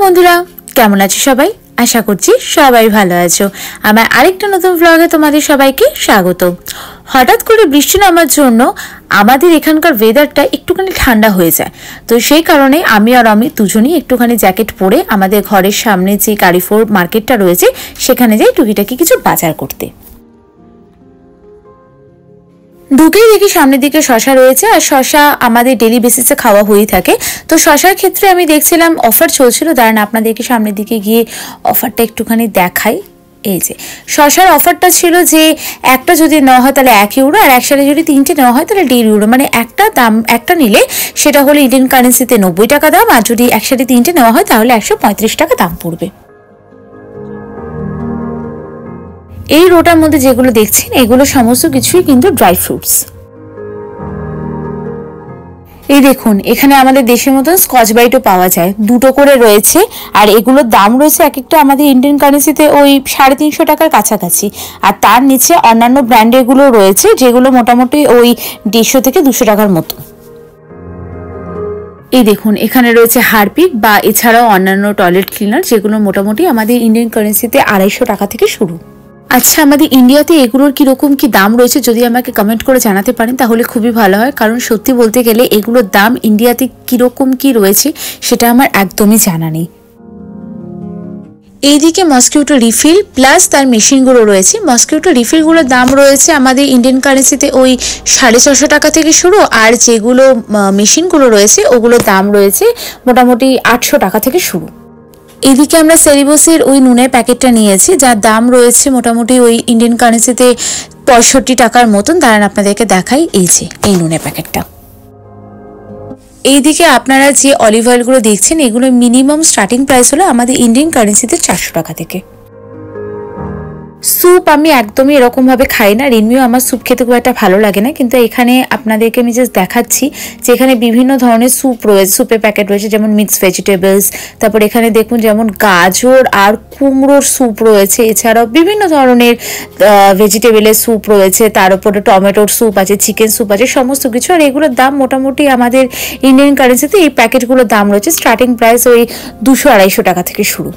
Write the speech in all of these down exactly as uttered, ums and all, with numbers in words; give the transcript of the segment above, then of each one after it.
Hello बंधुरा केमन आछो सबाई आशा करছি সবাই ভালো আছো। আমার আরেকটা নতুন ব্লগে তোমাদের সবাইকে স্বাগত। হঠাৎ করে বৃষ্টি নামার জন্য আমাদের এখানকার ওয়েদারটা একটুখানি ঠান্ডা হয়ে যায়, তো সেই কারণে আমি আর আমি দুজনেই একটুখানি জ্যাকেট পরে আমাদের ঘরের সামনে যে কারিফোর মার্কেটটা রয়েছে সেখানে যাই টুকিটাকি কিছু বাজার করতে। ঢুকেই দেখি সামনের দিকে শশা রয়েছে, আর শশা আমাদের ডেলি বেসিসে খাওয়া হয়ে থাকে। তো শশার ক্ষেত্রে আমি দেখছিলাম অফার চলছিল, দাঁড়ান আপনাদেরকে সামনের দিকে গিয়ে অফারটা একটুখানি দেখাই। এই যে শশার অফারটা ছিল যে একটা যদি নেওয়া হয় তাহলে এক ইউরো, আর একসাথে যদি তিনটে নেওয়া হয় তাহলে দেড় ইউরো, মানে একটা দাম একটা নিলে সেটা হলো ইন্ডিয়ান কারেন্সিতে নব্বই টাকা দাম, আর যদি একসাথে তিনটে নেওয়া হয় তাহলে একশো পঁয়ত্রিশ টাকা দাম পড়বে। এই রোটার মধ্যে যেগুলো দেখছেন এগুলো সমস্ত কিছুই কিন্তু ড্রাই ফ্রুটস। এই দেখুন এখানে আমাদের দেশের মতন স্কচ ব্রাইটও পাওয়া যায়, দুটো করে রয়েছে, আর এগুলোর দাম রয়েছে এক একটা আমাদের ইন্ডিয়ান কারেন্সিতে ওই সাড়ে তিনশো টাকার কাছাকাছি, আর তার নিচে অন্যান্য ব্র্যান্ডের গুলো রয়েছে যেগুলো মোটামুটি ওই দেড়শো থেকে দুশো টাকার মতো। এই দেখুন এখানে রয়েছে হারপিক বা এছাড়াও অন্যান্য টয়লেট ক্লিনার যেগুলো মোটামুটি আমাদের ইন্ডিয়ান কারেন্সিতে আড়াইশো টাকা থেকে শুরু। আচ্ছা, আমাদের ইন্ডিয়াতে এগুলোর কিরকম কি দাম রয়েছে যদি আমাকে কমেন্ট করে জানাতে পারেন তাহলে খুবই ভালো হয়, কারণ সত্যি বলতে গেলে এগুলোর দাম ইন্ডিয়াতে কিরকম কি রয়েছে সেটা আমার একদমই জানা নেই। এইদিকে মসকিউটো রিফিল প্লাস তার মেশিনগুলো রয়েছে। মসকিউটো রিফিলগুলোর দাম রয়েছে আমাদের ইন্ডিয়ান কারেন্সিতে ওই সাড়ে ছশো টাকা থেকে শুরু, আর যেগুলো মেশিনগুলো রয়েছে ওগুলোর দাম রয়েছে মোটামুটি আটশো টাকা থেকে শুরু। এদিকে আমরা সেরিবোসের ওই নুনের প্যাকেটটা নিয়েছি যার দাম রয়েছে মোটামুটি ওই ইন্ডিয়ান কারেন্সিতে পঁয়ষট্টি টাকার মতন। দাঁড়ান আপনাদেরকে দেখাই, এই যে এই নুনের প্যাকেটটা। এইদিকে আপনারা যে অলিভ অয়েলগুলো দেখছেন এগুলো মিনিমাম স্টার্টিং প্রাইস হলো আমাদের ইন্ডিয়ান কারেন্সিতে চারশো টাকা থেকে। স্যুপ আমি একদমই এরকম ভাবে খাই না, রিনমিও আমার স্যুপ খেতে খুব একটা ভালো লাগে না, কিন্তু এখানে আপনাদেরকে আমি জাস্ট দেখাচ্ছি যে এখানে বিভিন্ন ধরনের স্যুপ রয়েছে, স্যুপের প্যাকেট রয়েছে যেমন মিক্স ভেজিটেবলস, তারপর এখানে দেখুন যেমন গাজর আর কুমড়োর স্যুপ রয়েছে, এছাড়াও বিভিন্ন ধরনের ভেজিটেবলের স্যুপ রয়েছে, তার উপরে টমেটোর স্যুপ আছে, চিকেন স্যুপ আছে, সমস্ত কিছু। আর এগুলোর দাম মোটামুটি আমাদের ইন্ডিয়ান কারেন্সিতে এই প্যাকেটগুলোর দাম রয়েছে স্টার্টিং প্রাইস ওই দুশো আড়াইশো টাকা থেকে শুরু।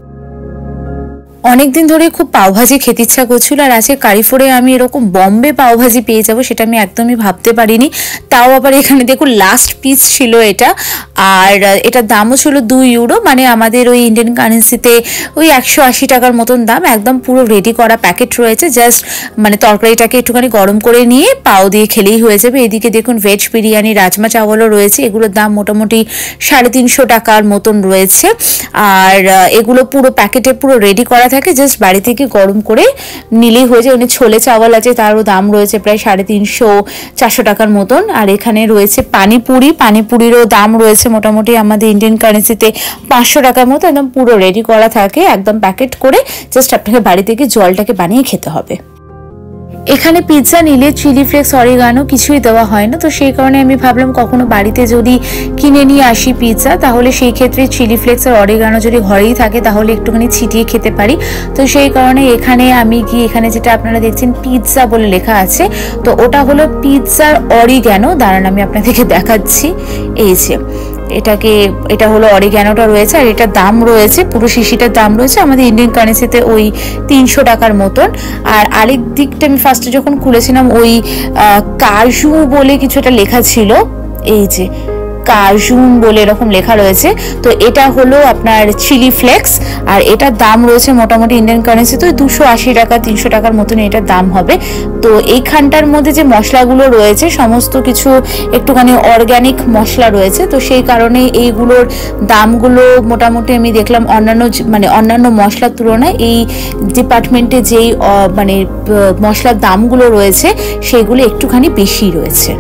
অনেকদিন ধরে খুব পাওভাজি খেতে ইচ্ছা করছিল, আর আজকে কারিফোরে আমি এরকম বম্বে পাওভাজি পেয়ে যাব সেটা আমি একদমই ভাবতে পারিনি। তাও আবার এখানে দেখুন লাস্ট পিস ছিল এটা, আর এটার দামও ছিল দুই ইউরো, মানে আমাদের ওই ইন্ডিয়ান কারেন্সিতে ওই একশো আশি টাকার মতন দাম। একদম পুরো রেডি করা প্যাকেট রয়েছে, জাস্ট মানে তরকারিটাকে একটুখানি গরম করে নিয়ে পাও দিয়ে খেলেই হয়ে যাবে। এদিকে দেখুন ভেজ বিরিয়ানি, রাজমা চাওয়ালও রয়েছে, এগুলোর দাম মোটামুটি সাড়ে তিনশো টাকার মতন রয়েছে, আর এগুলো পুরো প্যাকেটে পুরো রেডি করা থাকে, জাস্ট বাড়ি থেকে গরম করে নিলেই হয়ে যায়। ছোলে চাওয়াল আছে তারও দাম রয়েছে প্রায় সাড়ে তিনশো চারশো টাকার মতন। আর এখানে রয়েছে পানিপুরি, পানিপুরিরও দাম রয়েছে মোটামুটি আমাদের ইন্ডিয়ান কারেন্সিতে পাঁচশো টাকার মতো, একদম পুরো রেডি করা থাকে একদম প্যাকেট করে, জাস্ট আপনাকে বাড়ি থেকে জলটাকে বানিয়ে খেতে হবে। এখানে পিৎজা নিলে চিলি ফ্লেক্স অরিগানো কিছুই দেওয়া হয় না, তো সেই কারণে আমি ভাবলাম কখনো বাড়িতে যদি কিনে নিয়ে আসি পিৎজা তাহলে সেই ক্ষেত্রে চিলি ফ্লেক্স আর অরিগানো যদি ঘরেই থাকে তাহলে একটুখানি ছিটিয়ে খেতে পারি। তো সেই কারণে এখানে আমি গিয়ে এখানে যেটা আপনারা দেখছেন পিৎজা বলে লেখা আছে, তো ওটা হলো পিৎজার অরিগানো। দাঁড়ান আমি আপনাদেরকে দেখাচ্ছি, এই যে এটাকে এটা হলো অরিগ্যানোটা রয়েছে, আর এটার দাম রয়েছে পুরো শিশিটার দাম রয়েছে আমাদের ইন্ডিয়ান কারেন্সিতে ওই তিনশো টাকার মতন। আর আরেক দিকটা আমি ফার্স্টে যখন খুলেছিলাম ওই কাজু বলে কিছু একটা লেখা ছিল, এই যে কাজুন বলে এরকম লেখা রয়েছে, তো এটা হলো আপনার চিলি ফ্লেক্স, আর এটার দাম রয়েছে মোটামুটি ইন্ডিয়ান কারেন্সি তো দুশো আশি টাকা তিনশো টাকার মতন এটার দাম হবে। তো এইখানটার মধ্যে যে মশলাগুলো রয়েছে সমস্ত কিছু একটুখানি অর্গ্যানিক মশলা রয়েছে, তো সেই কারণে এইগুলোর দামগুলো মোটামুটি আমি দেখলাম অন্যান্য মানে অন্যান্য মশলার তুলনায় এই ডিপার্টমেন্টে যেই মানে মশলার দামগুলো রয়েছে সেগুলো একটুখানি বেশি রয়েছে।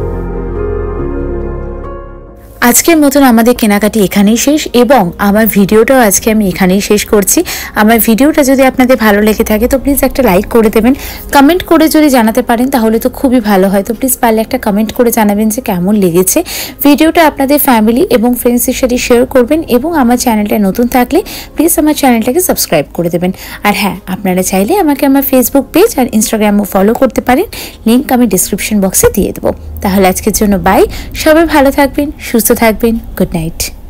আজকের মতন আমাদের কেনাকাটি এখানেই শেষ, এবং আমার ভিডিওটাও আজকে আমি এখানেই শেষ করছি। আমার ভিডিওটা যদি আপনাদের ভালো লেগে থাকে তো প্লিজ একটা লাইক করে দেবেন, কমেন্ট করে যদি জানাতে পারেন তাহলে তো খুবই ভালো হয়। তো প্লিজ পারলে একটা কমেন্ট করে জানাবেন যে কেমন লেগেছে ভিডিওটা, আপনাদের ফ্যামিলি এবং ফ্রেন্ডসের সাথে শেয়ার করবেন, এবং আমার চ্যানেলটা নতুন থাকলে প্লিজ আমার চ্যানেলটাকে সাবস্ক্রাইব করে দেবেন। আর হ্যাঁ, আপনারা চাইলে আমাকে আমার ফেসবুক পেজ আর ইনস্টাগ্রামও ফলো করতে পারেন, লিঙ্ক আমি ডিসক্রিপশন বক্সে দিয়ে দেবো। তাহলে আজকের জন্য বাই, সবাই ভালো থাকবেন, সুস্থ থাকবেন, গুড নাইট।